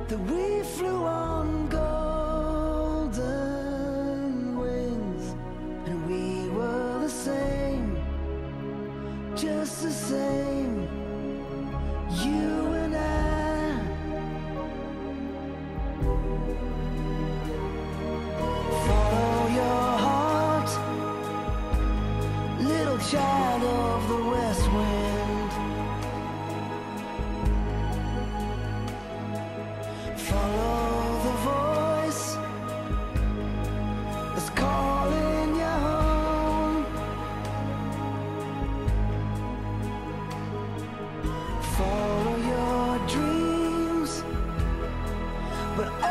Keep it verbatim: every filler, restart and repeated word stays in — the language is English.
that we flew on golden wings, and we were the same, just the same, you and I. Follow your heart, little child of the west wind. Follow the voice that's calling you home. Follow your dreams, but